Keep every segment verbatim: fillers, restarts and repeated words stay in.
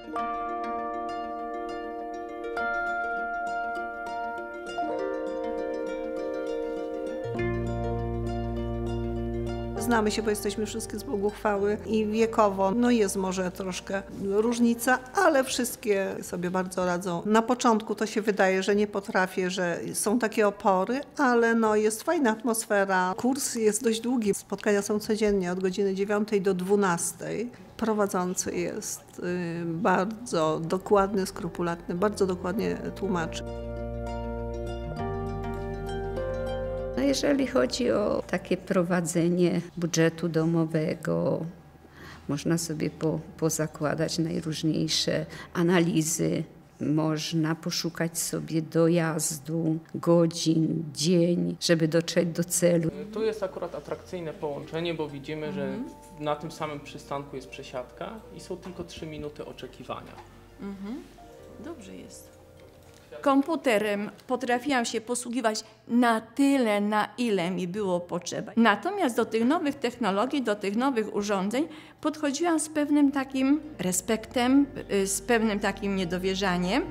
Znamy się, bo jesteśmy wszystkie z Bogu chwały i wiekowo no jest może troszkę różnica, ale wszystkie sobie bardzo radzą. Na początku to się wydaje, że nie potrafię, że są takie opory, ale no jest fajna atmosfera. Kurs jest dość długi, spotkania są codziennie od godziny dziewiątej do dwunastej. Prowadzący jest bardzo dokładny, skrupulatny, bardzo dokładnie tłumaczy. No jeżeli chodzi o takie prowadzenie budżetu domowego, można sobie po, pozakładać najróżniejsze analizy, można poszukać sobie dojazdu, godzin, dzień, żeby dotrzeć do celu. Tu jest akurat atrakcyjne połączenie, bo widzimy, mhm. że na tym samym przystanku jest przesiadka i są tylko trzy minuty oczekiwania. Mhm. Dobrze jest. Komputerem potrafiłam się posługiwać na tyle, na ile mi było potrzeba. Natomiast do tych nowych technologii, do tych nowych urządzeń podchodziłam z pewnym takim respektem, z pewnym takim niedowierzaniem.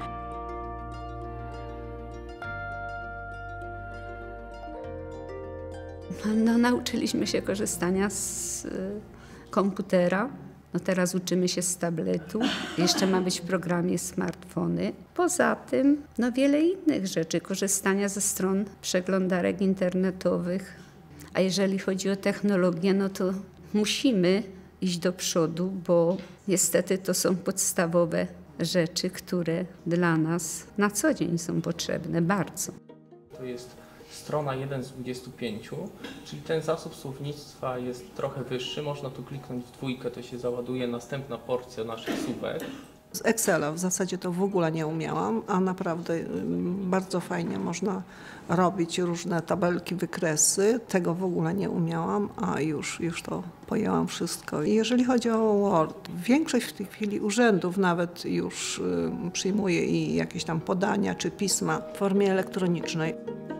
No, nauczyliśmy się korzystania z komputera. No teraz uczymy się z tabletu, jeszcze ma być w programie smartfony. Poza tym no wiele innych rzeczy, korzystania ze stron przeglądarek internetowych. A jeżeli chodzi o technologię, no to musimy iść do przodu, bo niestety to są podstawowe rzeczy, które dla nas na co dzień są potrzebne bardzo. To jest strona jeden z dwudziestu pięciu, czyli ten zasób słownictwa jest trochę wyższy. Można tu kliknąć w dwójkę, to się załaduje następna porcja naszych słówek. Z Excela w zasadzie to w ogóle nie umiałam, a naprawdę bardzo fajnie można robić różne tabelki, wykresy. Tego w ogóle nie umiałam, a już, już to pojęłam wszystko. I jeżeli chodzi o Word, większość w tej chwili urzędów nawet już przyjmuje i jakieś tam podania czy pisma w formie elektronicznej.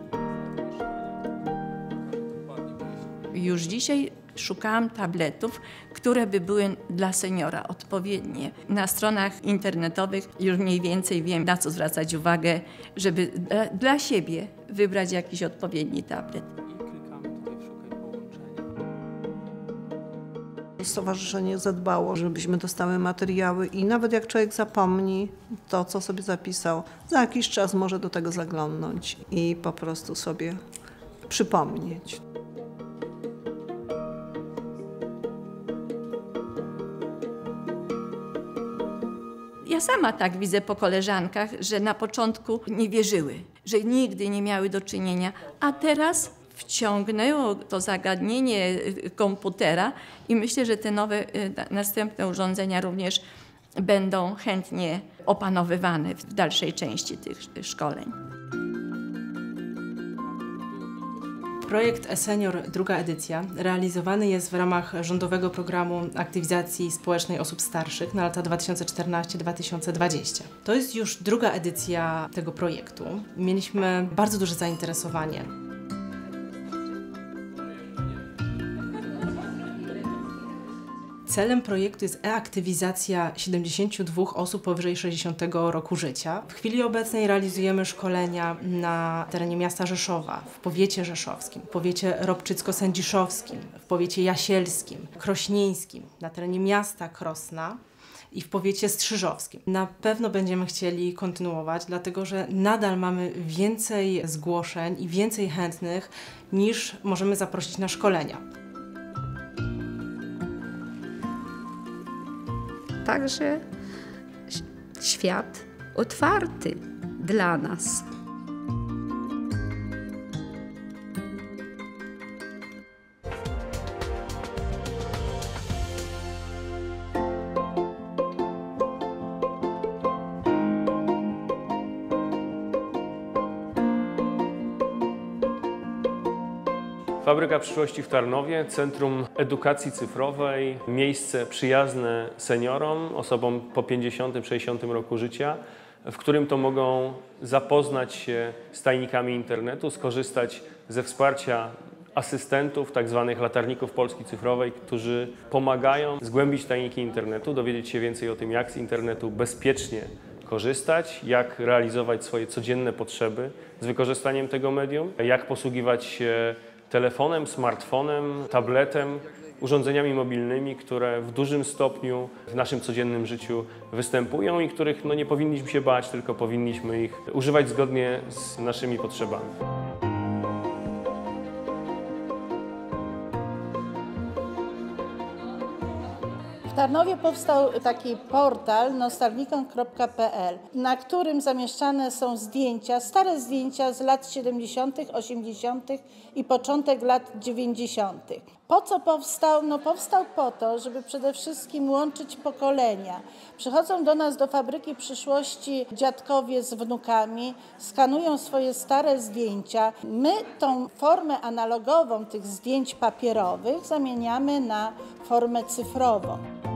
Już dzisiaj szukałam tabletów, które by były dla seniora odpowiednie. Na stronach internetowych już mniej więcej wiem, na co zwracać uwagę, żeby dla, dla siebie wybrać jakiś odpowiedni tablet. Stowarzyszenie zadbało, żebyśmy dostały materiały i nawet jak człowiek zapomni to, co sobie zapisał, za jakiś czas może do tego zaglądnąć i po prostu sobie przypomnieć. Ja sama tak widzę po koleżankach, że na początku nie wierzyły, że nigdy nie miały do czynienia, a teraz wciągnęło to zagadnienie komputera i myślę, że te nowe, następne urządzenia również będą chętnie opanowywane w dalszej części tych szkoleń. Projekt e-Senior druga edycja realizowany jest w ramach rządowego programu aktywizacji społecznej osób starszych na lata dwa tysiące czternaście do dwa tysiące dwudziestego. To jest już druga edycja tego projektu. Mieliśmy bardzo duże zainteresowanie. Celem projektu jest e-aktywizacja siedemdziesięciu dwóch osób powyżej sześćdziesiątego roku życia. W chwili obecnej realizujemy szkolenia na terenie miasta Rzeszowa, w powiecie rzeszowskim, w powiecie ropczycko-sędziszowskim, w powiecie jasielskim, krośnieńskim, na terenie miasta Krosna i w powiecie strzyżowskim. Na pewno będziemy chcieli kontynuować, dlatego że nadal mamy więcej zgłoszeń i więcej chętnych niż możemy zaprosić na szkolenia. Także świat otwarty dla nas. Fabryka Przyszłości w Tarnowie, Centrum Edukacji Cyfrowej, miejsce przyjazne seniorom, osobom po pięćdziesiątym, sześćdziesiątym roku życia, w którym to mogą zapoznać się z tajnikami internetu, skorzystać ze wsparcia asystentów, tak zwanych latarników Polski Cyfrowej, którzy pomagają zgłębić tajniki internetu, dowiedzieć się więcej o tym, jak z internetu bezpiecznie korzystać, jak realizować swoje codzienne potrzeby z wykorzystaniem tego medium, jak posługiwać się telefonem, smartfonem, tabletem, urządzeniami mobilnymi, które w dużym stopniu w naszym codziennym życiu występują i których no, nie powinniśmy się bać, tylko powinniśmy ich używać zgodnie z naszymi potrzebami. W Tarnowie powstał taki portal nostalgicon kropka p l, na którym zamieszczane są zdjęcia, stare zdjęcia z lat siedemdziesiątych, osiemdziesiątych i początek lat dziewięćdziesiątych. Po co powstał? No powstał po to, żeby przede wszystkim łączyć pokolenia. Przychodzą do nas do Fabryki Przyszłości dziadkowie z wnukami, skanują swoje stare zdjęcia. My tą formę analogową tych zdjęć papierowych zamieniamy na formę cyfrową.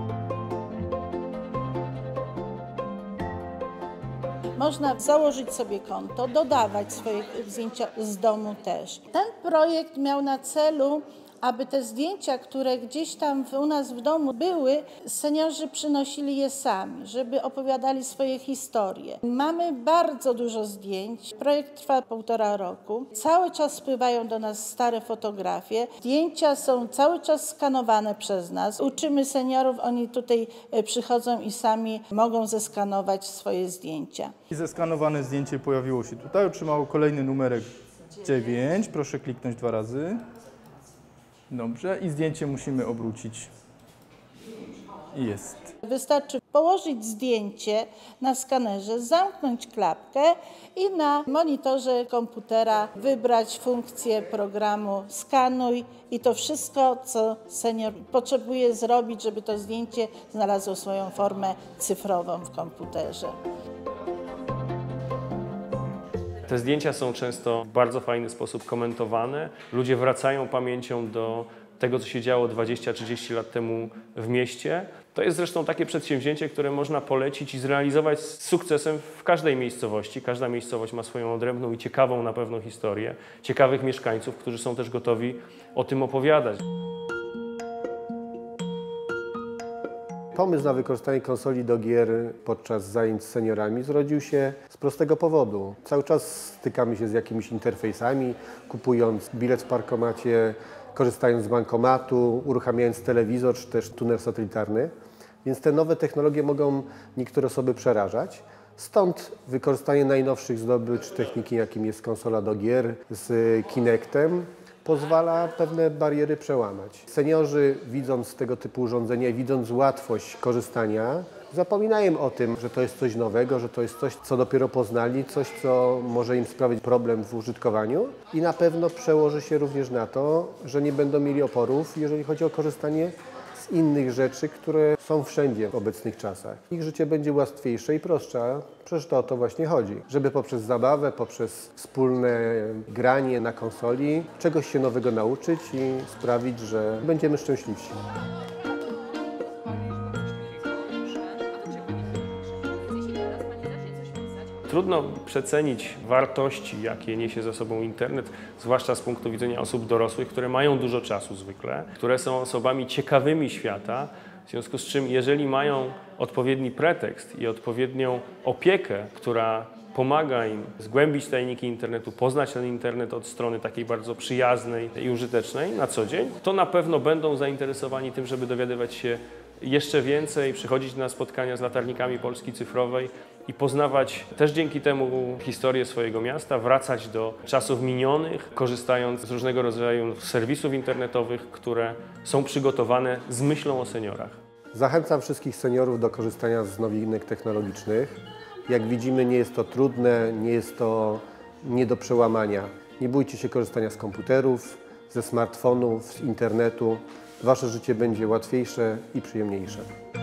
Można założyć sobie konto, dodawać swoje zdjęcia z domu też. Ten projekt miał na celu, aby te zdjęcia, które gdzieś tam u nas w domu były, seniorzy przynosili je sami, żeby opowiadali swoje historie. Mamy bardzo dużo zdjęć. Projekt trwa półtora roku. Cały czas spływają do nas stare fotografie. Zdjęcia są cały czas skanowane przez nas. Uczymy seniorów, oni tutaj przychodzą i sami mogą zeskanować swoje zdjęcia. Zeskanowane zdjęcie pojawiło się tutaj, otrzymało kolejny numerek dziewięć. Proszę kliknąć dwa razy. Dobrze, i zdjęcie musimy obrócić. I jest. Wystarczy położyć zdjęcie na skanerze, zamknąć klapkę i na monitorze komputera wybrać funkcję programu skanuj i to wszystko, co senior potrzebuje zrobić, żeby to zdjęcie znalazło swoją formę cyfrową w komputerze. Te zdjęcia są często w bardzo fajny sposób komentowane. Ludzie wracają pamięcią do tego, co się działo dwadzieścia trzydzieści lat temu w mieście. To jest zresztą takie przedsięwzięcie, które można polecić i zrealizować z sukcesem w każdej miejscowości. Każda miejscowość ma swoją odrębną i ciekawą na pewno historię, ciekawych mieszkańców, którzy są też gotowi o tym opowiadać. Pomysł na wykorzystanie konsoli do gier podczas zajęć z seniorami zrodził się z prostego powodu. Cały czas stykamy się z jakimiś interfejsami, kupując bilet w parkomacie, korzystając z bankomatu, uruchamiając telewizor czy też tuner satelitarny. Więc te nowe technologie mogą niektóre osoby przerażać. Stąd wykorzystanie najnowszych zdobycz techniki, jakim jest konsola do gier z Kinectem, pozwala pewne bariery przełamać. Seniorzy, widząc tego typu urządzenia i widząc łatwość korzystania, zapominają o tym, że to jest coś nowego, że to jest coś, co dopiero poznali, coś, co może im sprawić problem w użytkowaniu i na pewno przełoży się również na to, że nie będą mieli oporów, jeżeli chodzi o korzystanie z innych rzeczy, które są wszędzie w obecnych czasach. Ich życie będzie łatwiejsze i prostsze, a przecież to o to właśnie chodzi. Żeby poprzez zabawę, poprzez wspólne granie na konsoli czegoś się nowego nauczyć i sprawić, że będziemy szczęśliwsi. Trudno przecenić wartości, jakie niesie ze sobą internet, zwłaszcza z punktu widzenia osób dorosłych, które mają dużo czasu zwykle, które są osobami ciekawymi świata, w związku z czym jeżeli mają odpowiedni pretekst i odpowiednią opiekę, która pomaga im zgłębić tajniki internetu, poznać ten internet od strony takiej bardzo przyjaznej i użytecznej na co dzień, to na pewno będą zainteresowani tym, żeby dowiadywać się jeszcze więcej, przychodzić na spotkania z latarnikami Polski Cyfrowej i poznawać też dzięki temu historię swojego miasta, wracać do czasów minionych, korzystając z różnego rodzaju serwisów internetowych, które są przygotowane z myślą o seniorach. Zachęcam wszystkich seniorów do korzystania z nowinek technologicznych. Jak widzimy, nie jest to trudne, nie jest to nie do przełamania. Nie bójcie się korzystania z komputerów, ze smartfonów, z internetu. Wasze życie będzie łatwiejsze i przyjemniejsze.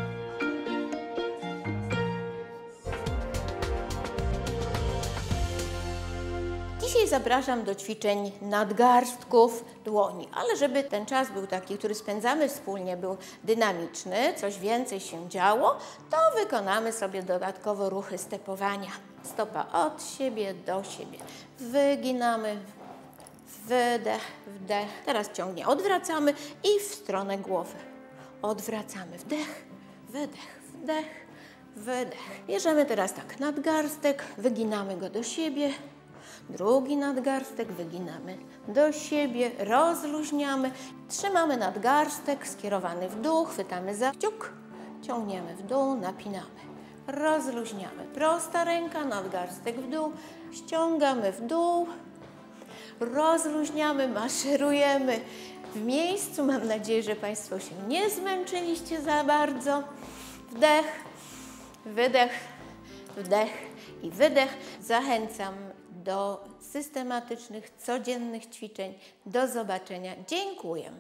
Dzisiaj zapraszam do ćwiczeń nadgarstków dłoni, ale żeby ten czas był taki, który spędzamy wspólnie, był dynamiczny, coś więcej się działo, to wykonamy sobie dodatkowo ruchy stepowania. Stopa od siebie do siebie. Wyginamy, wydech, wdech. Teraz ciągnie, odwracamy i w stronę głowy. Odwracamy, wdech, wydech, wdech, wydech. Bierzemy teraz tak nadgarstek, wyginamy go do siebie. Drugi nadgarstek wyginamy do siebie, rozluźniamy. Trzymamy nadgarstek skierowany w dół, chwytamy za kciuk, ciągniemy w dół, napinamy. Rozluźniamy. Prosta ręka, nadgarstek w dół, ściągamy w dół, rozluźniamy, maszerujemy w miejscu. Mam nadzieję, że Państwo się nie zmęczyliście za bardzo. Wdech, wydech, wdech i wydech. Zachęcam do systematycznych, codziennych ćwiczeń. Do zobaczenia. Dziękuję.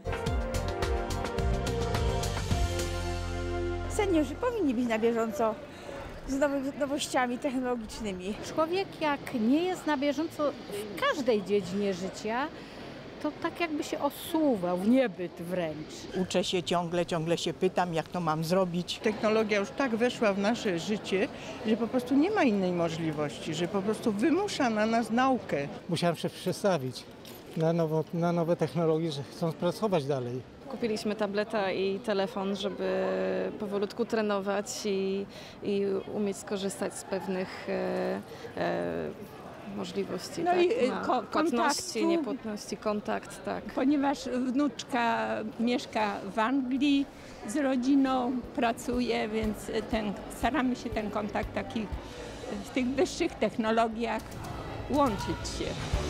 Seniorzy powinni być na bieżąco z nowy, nowościami technologicznymi. Człowiek jak nie jest na bieżąco w każdej dziedzinie życia, to tak jakby się osuwał w niebyt wręcz. Uczę się ciągle, ciągle się pytam, jak to mam zrobić. Technologia już tak weszła w nasze życie, że po prostu nie ma innej możliwości, że po prostu wymusza na nas naukę. Musiałem się przestawić na, nowo, na nowe technologie, że chcą pracować dalej. Kupiliśmy tableta i telefon, żeby powolutku trenować i, i umieć skorzystać z pewnych e, e, możliwości. No tak? i Ma ko- płatności, niepłatności, kontakt, tak. Ponieważ wnuczka mieszka w Anglii z rodziną, pracuje, więc ten, staramy się ten kontakt taki w tych wyższych technologiach łączyć się.